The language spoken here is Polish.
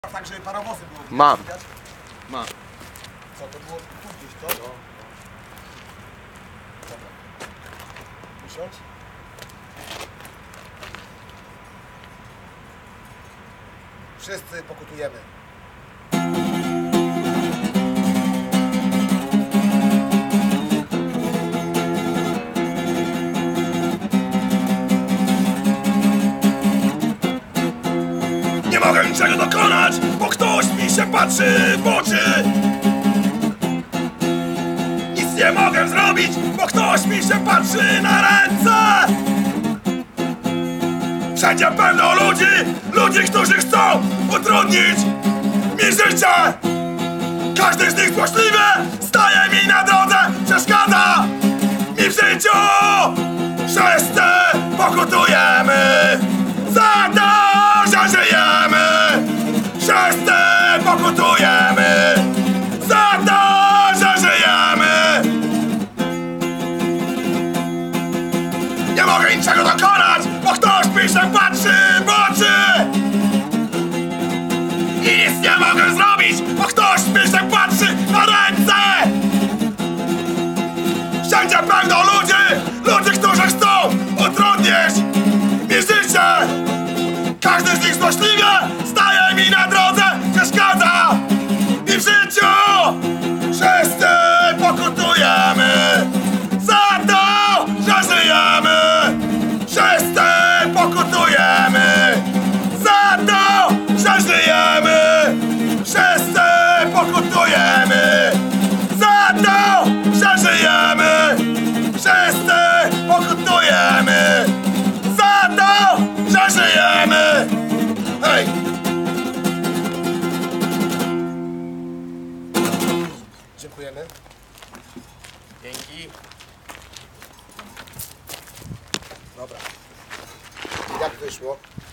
Tak, żeby parowozy było. Mam. Mam. Co to było? Tu gdzieś to? No. Dobra. Usiądź. Wszyscy pokutujemy. Nie mogę niczego dokonać, bo ktoś mi się patrzy w oczy. Nic nie mogę zrobić, bo ktoś mi się patrzy na ręce. Wszędzie pełno ludzi, którzy chcą utrudnić mi życie. Każdy z nich złośliwie staje mi na drodze, przeszkadza mi w życiu. Wszyscy pokutujemy za to, że żyjemy. Wszyscy pokutujemy za to, że żyjemy. Nie mogę niczego dokonać, bo ktoś mi się patrzy w oczy. I nic nie mogę zrobić, bo ktoś mi się patrzy na ręce. Wszędzie pełno ludzi, którzy chcą utrudnić mi życie. Każdy z nich złośliwie staje mi na drodze, przeszkadza mi w życiu. Wszyscy pokutujemy za to, że żyjemy. Wszyscy pokutujemy za to, że żyjemy. Wszyscy pokutujemy za to, że żyjemy. Wszyscy pokutujemy za to, że żyjemy. Hej! Dziękujemy. Dzięki. Dobra. Jak wyszło?